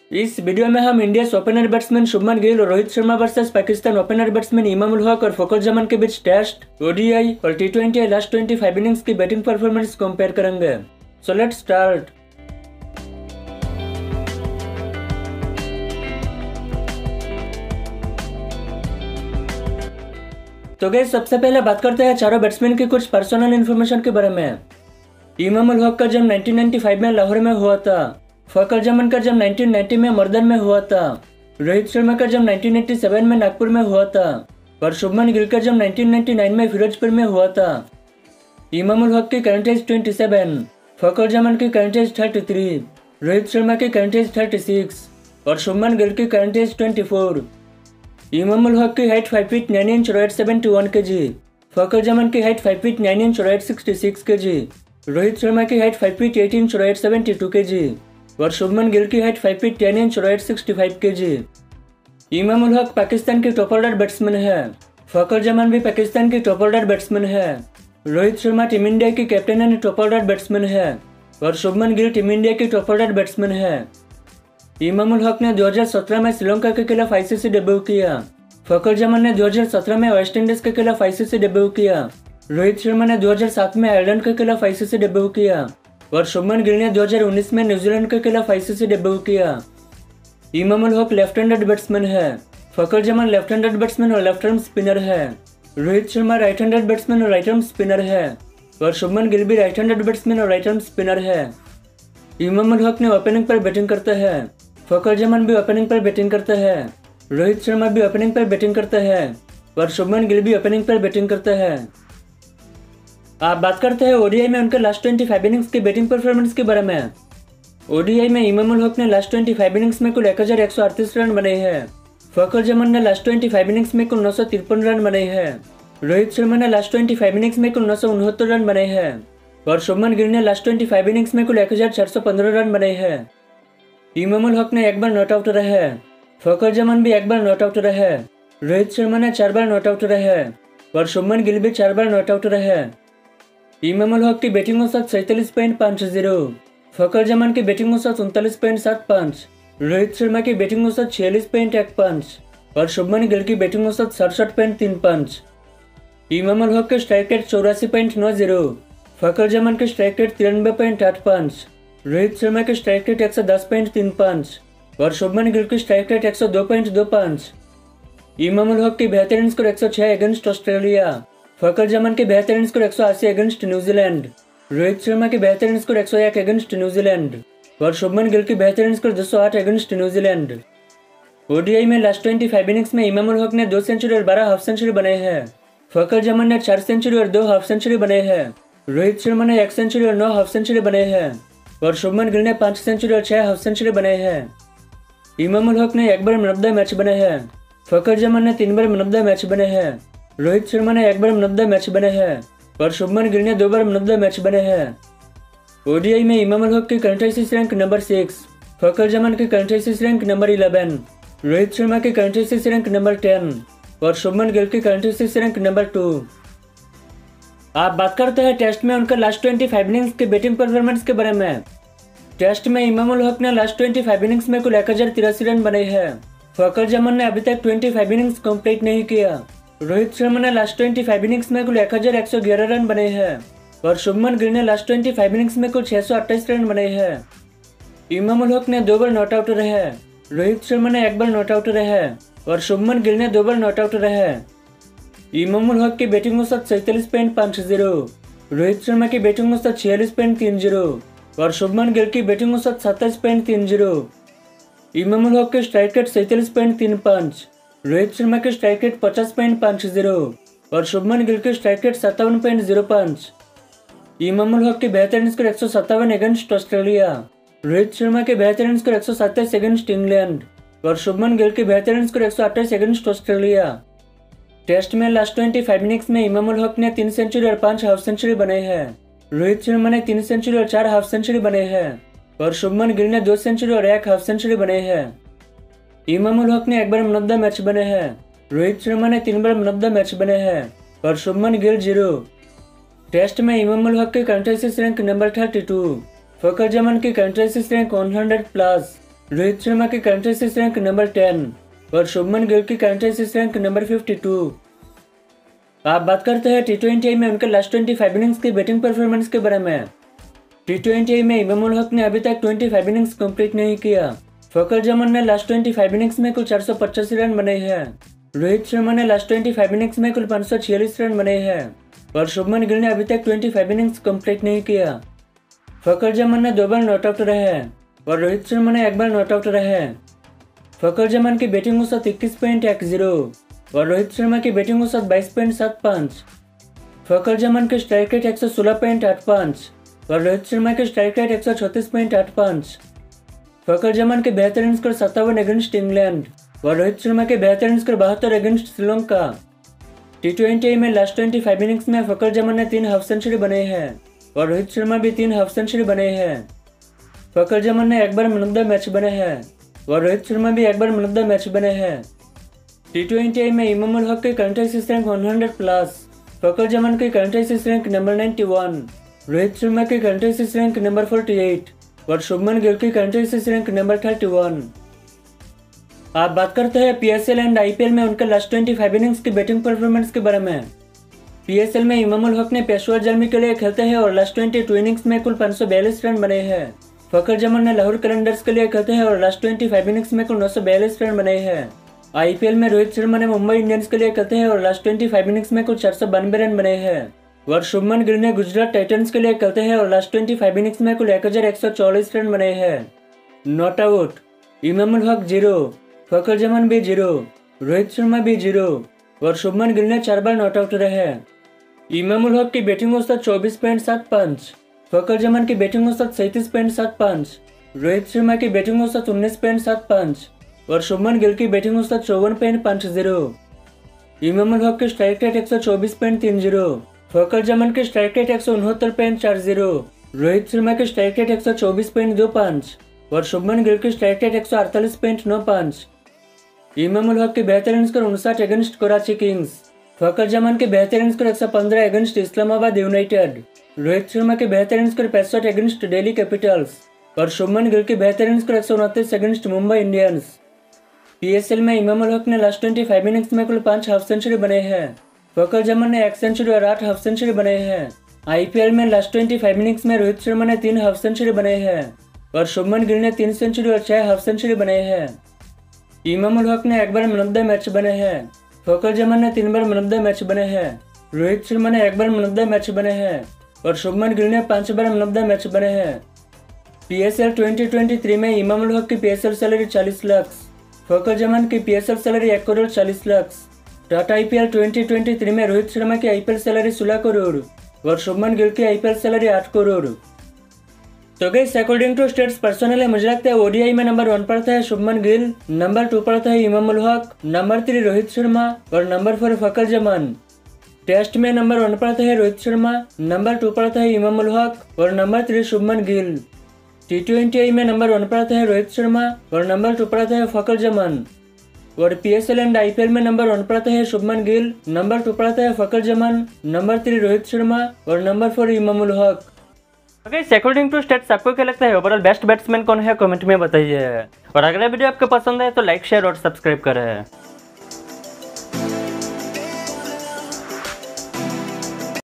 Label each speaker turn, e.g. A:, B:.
A: इस वीडियो में हम India opener batsman Shubman Gill और Rohit Sharma versus Pakistan opener batsman Imam ul हक और फखर जमान के बीच टेस्ट, ओडीआई और टी20 लास्ट 25 इनिंग्स की बैटिंग परफॉर्मेंस कंपेयर करेंगे। So let's start. तो गाइस, सबसे पहले बात करते हैं चारों बैट्समैन की कुछ पर्सनल इन्फॉर्मेशन के बारे में। इमाम उल हक का जन्म 1995 में लाहौर में हुआ था। फखर जमान का जन्म 1990 में मर्दन में हुआ था। रोहित शर्मा का जन्म 1987 में नागपुर में हुआ था और शुभमन गिल का जन्म 1999 में फिरोजपुर में हुआ था। इमाम उल हक की करंट एज 27, फखर जमान की करंट एज 33, रोहित शर्मा की करंट एज 36 और शुभमन गिल की करंट एज 24। इमाम उल हक की हाइट 5 फीट 9 इंच और 871 kg, फखर जमान की हाइट 5 फीट 9 इंच और 866 kg, रोहित शर्मा की हाइट 5 फीट 8 इंच और 872 kg और शुभमन गिल की हाइट 5 फीट 10 इंच और 865 kg। इमाम उल हक पाकिस्तान की टॉप ऑर्डर बैट्समैन है। फखर जमान भी पाकिस्तान की टॉप ऑर्डर बैट्समैन है। रोहित शर्मा टीम इंडिया की captain and top order batsman है और शुभमन गिल टीम इंडिया की टॉप ऑर्डर बैट्समैन है। इमाम उल हक ने 2017 में श्रीलंका के खिलाफ आईसीसी डेब्यू किया। फखर जमान ने 2017 में वेस्ट इंडीज के खिलाफ आईसीसी डेब्यू किया। रोहित शर्मा ने 2007 में आयरलैंड के खिलाफ आईसीसी डेब्यू किया और शुभमन गिल ने 2019 में न्यूजीलैंड के खिलाफ आईसीसी डेब्यू किया। इमाम उल हक लेफ्ट हैंडेड बैट्समैन है। Fakhar Zaman left handed batsman और लेफ्ट आर्म स्पिनर है। Rohit Sharma right handed batsman और राइट आर्म स्पिनर है और शुभमन गिल भी राइट हैंडेड बैट्समैन और राइट आर्म स्पिनर है। इमाम उल हक ने ओपनिंग पर बैटिंग करता है। फखर जमान भी ओपनिंग पर बैटिंग करता है। रोहित शर्मा भी ओपनिंग पर बैटिंग करता है और शुभमन गिल भी ओपनिंग पर बैटिंग करता है। आप बात करते हैं ओडीआई में उनके लास्ट 25 इनिंग्स की बैटिंग परफॉर्मेंस के बारे में। ओडीआई में इमाम उल हक ने लास्ट 25 इनिंग्स में कुल 1138 रन बनाए हैं। फखर जमान ने लास्ट 25 इनिंग्स में कुल 953 रन बनाए हैं। रोहित शर्मा ने लास्ट 25 इनिंग्स में कुल 969 रन बनाए हैं और शुभमन गिल ने लास्ट 25 इनिंग्स में कुल 1415 रन बनाए हैं। इमाम उल हक ने एक बार नॉट आउट रहे हैं। फखर जमान भी एक बार नॉट आउट रहे हैं। रोहित शर्मा ने 4 बार नॉट आउट रहे हैं और शुभमन गिल भी 4 बार नॉट आउट रहे हैं। इमाम उल हक की बैटिंग औसत 47.50, फखर जमान की बैटिंग औसत 39.75, रोहित शर्मा की बैटिंग औसत 46.15 और शुभमन गिल की बैटिंग औसत 67.35। इमाम उल हक के स्ट्राइक रेट 84.90, फखर जमान के स्ट्राइक रेट 93.85, रोहित शर्मा के स्ट्राइक रेट 110.35 और शुभमन गिल की स्ट्राइक रेट 102.25। इमाम उल हक की बेहतरीन score 106 against Australia, Fakhar Zaman के बेहतरीन score 180 against New Zealand, Rohit Sharma के बेहतरीन स्कोर 101 अगेंस्ट न्यूजीलैंड और शुभमन गिल की बेहतरीन स्कोर 208 अगेंस्ट न्यूजीलैंड। ओडीआई में लास्ट 25 इनिंग्स में इमाम उल हक ने 2 सेंचुरी और 12 हाफ सेंचुरी बनाए हैं। फखर जमान ने 4 सेंचुरी और 2 हाफ सेंचुरी बनाए हैं। रोहित शर्मा ने 1 सेंचुरी और 9 हाफ सेंचुरी बनाए हैं और शुभमन गिल ने 5 सेंचुरी और 6 हाफ सेंचुरी बनाए हैं। इमाम उल हक ने 1 बार मैन ऑफ द मैच बने हैं। फखर जमान ने 3 बार मैन ऑफ द मैच बने हैं। रोहित शर्मा ने 1 बार मैन ऑफ द मैच बने हैं और शुभमन गिल ने 2 बार मैन ऑफ द मैच बने हैं। ओडीआई में इमाम उल हक की current ICC rank number 6, Fakhar Zaman की current ICC rank number 11, Rohit Sharma की करंट आईसीसी रैंक नंबर 10 और शुभमन गिल की करंट आईसीसी रैंक नंबर 2। आप बात करते हैं टेस्ट में उनका लास्ट 25 इनिंग्स की बैटिंग परफॉर्मेंस के बारे में। टेस्ट में इमाम उल हक ने लास्ट 25 इनिंग्स में कुल 1083 रन बनाए हैं। फखर जमान ने अभी तक 25 इनिंग्स कंप्लीट नहीं किया। रोहित शर्मा ने लास्ट 25 इनिंग्स में कुल 1111 रन बनाए हैं और शुभमन गिल ने लास्ट 25 इनिंग्स में कुल 628 रन बनाए हैं। इमाम उल हक ने 2 बार नॉट आउट रहे हैं। रोहित शर्मा ने 1 बार नॉट आउट रहे हैं और शुभमन गिल ने 2 बार नॉट आउट रहे हैं। इमाम उल हक की बैटिंग औसत 47.50, रोहित शर्मा की बैटिंग औसत 46.30 और शुभमन गिल की बैटिंग औसत 27.30। इमाम उल हक के स्ट्राइक रेट 47.35, रोहित शर्मा के स्ट्राइक रेट 50.50 और शुभमन गिल के स्ट्राइक रेट 57.05। इमाम उल हक की बेहतरीन score 157 against Australia, Rohit Sharma के बेहतरीन स्कोर 127 अगेंस्ट इंग्लैंड और शुभमन गिल की बेहतरीन स्कोर 128 अगेंस्ट ऑस्ट्रेलिया। टेस्ट में लास्ट 25 इनिंग्स में इमाम उल हक ने 3 सेंचुरी और 5 हाफ सेंचुरी बनाए हैं। रोहित शर्मा ने 3 सेंचुरी और 4 हाफ सेंचुरी बनाए हैं और शुभमन गिल ने 2 सेंचुरी और 1 हाफ सेंचुरी बनाए हैं। इमाम उल हक ने 1 बार मैन ऑफ द मैच बने हैं। रोहित शर्मा ने 3 बार मैन ऑफ द मैच बने हैं और शुभमन गिल 0। टेस्ट में इमाम उल हक की current ICC rank number 32, Fakhar Zaman की current ICC rank 100+, Rohit Sharma की करंट असिस्ट रैंक नंबर 10 और शुभमन गिल की करंट असिस्ट रैंक नंबर 52। आप बात करते हैं T20 में उनके लास्ट 25 इनिंग्स की बैटिंग परफॉर्मेंस के बारे में। T20 में इमाम उल हक ने अभी तक 25 इनिंग्स कंप्लीट नहीं किया। फखर जमान ने लास्ट 25 इनिंग्स में कुल 485 रन बनाए हैं। रोहित शर्मा ने लास्ट 25 इनिंग्स में कुल 546 रन बनाए हैं और शुभमन गिल ने अभी तक 25 इनिंग्स कंप्लीट नहीं किया। फखर जमान ने 2 बार नॉट आउट रहे हैं और रोहित शर्मा ने 1 बार नॉट आउट रहे हैं। फखर जमान की बैटिंग औसत 21.10 और रोहित शर्मा की बैटिंग औसत 22.75। फखर जमान की स्ट्राइक रेट 116.85 और रोहित शर्मा की स्ट्राइक रेट 136.85। फखर जमान के बेहतरीन स्कोर 57 अगेंस्ट इंग्लैंड और रोहित शर्मा के बेहतरीन स्कोर 72 अगेंस्ट श्रीलंका। T20 में लास्ट 25 इनिंग्स में फखर जमान ने 3 हाफ सेंचुरी बनाए हैं और रोहित शर्मा भी 3 हाफ सेंचुरी बनाए हैं। फखर जमान ने 1 बार मैन ऑफ द मैच बने हैं और रोहित शर्मा भी 1 बार मैन ऑफ द मैच बने हैं। T20 में इमाम उल हक की current assist rank 100+, Fakhar Zaman की current assist rank number 91, Rohit Sharma की करंट असिस्ट रैंक नंबर 48 और शुभमन गिल की करंट असिस्ट रैंक नंबर 31। आप बात करते हैं PSL एंड IPL में उनके लास्ट 25 इनिंग्स की बैटिंग परफॉर्मेंस के बारे में। PSL में इमाम उल हक ने पेशवा जलमी के लिए खेलते हैं और लास्ट 22 इनिंग्स में कुल 542 रन बनाए हैं। फखर जमान ने लाहौर कलंदर्स के लिए खेलते हैं और लास्ट 25 इनिंग्स में कुल 942 रन बनाए हैं। IPL में रोहित शर्मा ने मुंबई इंडियंस के लिए खेलते हैं और लास्ट 25 इनिंग्स में कुल 492 रन बनाए हैं और शुभमन गिल ने गुजरात टाइटंस के लिए खेलते हैं और लास्ट 25 इनिंग्स में कुल 1144 रन बनाए हैं। नॉट आउट इमाम उल हक 0, फखर जमान भी 0, रोहित शर्मा भी 0 और शुभमन गिल ने 4 बार नॉट आउट रहे। इमाम उल हक की बैटिंग औसत 24.75, फखर जमान की बैटिंग औसत 37.75, रोहित शर्मा की बैटिंग औसत 19.75 और शुभमन गिल की बैटिंग औसत 54.50। इमाम उल हक की स्ट्राइक रेट 124.30, फखर जमान की स्ट्राइक रेट 169.40, रोहित शर्मा की स्ट्राइक रेट 124.25 और शुभमन गिल की स्ट्राइक रेट 148.95। इमाम उल हक की बेहतरीन score 59 against Karachi Kings, Fakhar Zaman के बेहतरीन score 115 against Islamabad United, Rohit Sharma के बेहतरीन स्कोर 65 अगेंस्ट दिल्ली कैपिटल्स और शुभमन गिल की बेहतरीन score 129 against Mumbai Indians. PSL में इमाम उल हक ने लास्ट 25 इनिंग्स में कुल 5 हाफ सेंचुरी बने हैं। फखर जमान ने 1 सेंचुरी और 8 हाफ सेंचुरी बने हैं। IPL में लास्ट 25 इनिंग्स में रोहित शर्मा ने 3 हाफ सेंचुरी बने हैं और शुभमन गिल ने 3 सेंचुरी और 6 हाफ सेंचुरी बने हैं। इमाम उल हक ने 1 बार मैन ऑफ द मैच बने हैं। फखर जमान ने 3 बार मैन ऑफ द मैच बने हैं। रोहित शर्मा ने 1 बार मैन ऑफ द मैच बने हैं और शुभमन गिल ने 5 बार मैन ऑफ द मैच बने हैं। PSL 2023 में इमाम उल हक की PSL सैलरी 40 लाख, फखर जमान की PSL salary 1 crore 40 lakh. Tata IPL 2023 में रोहित शर्मा की IPL सैलरी 16 करोड़ और शुभमन गिल की IPL सैलरी 8 करोड़। तो guys according to stats personally मुझे लगता है ODI में नंबर 1 पर है शुभमन गिल, नंबर 2 पर है इमाम उल हक, नंबर 3 रोहित शर्मा और नंबर 4 फखर जमान। टेस्ट में नंबर 1 पर है रोहित शर्मा, नंबर 2 पर है इमाम उल हक और नंबर 3 शुभमन गिल। T20 में नंबर 1 पर है रोहित शर्मा और नंबर 2 पर है फखर जमान और PSL एंड IPL में नंबर 1 पर है शुभमन गिल, नंबर 2 पर है फखर जमान, नंबर 3 रोहित शर्मा और नंबर 4 इमाम उल हक। अकॉर्डिंग टू स्टेट्स आपको क्या लगता है ओवरऑल बेस्ट बैट्समैन कौन है, कमेंट में बताइए और अगर वीडियो आपको पसंद है तो लाइक शेयर और सब्सक्राइब करें।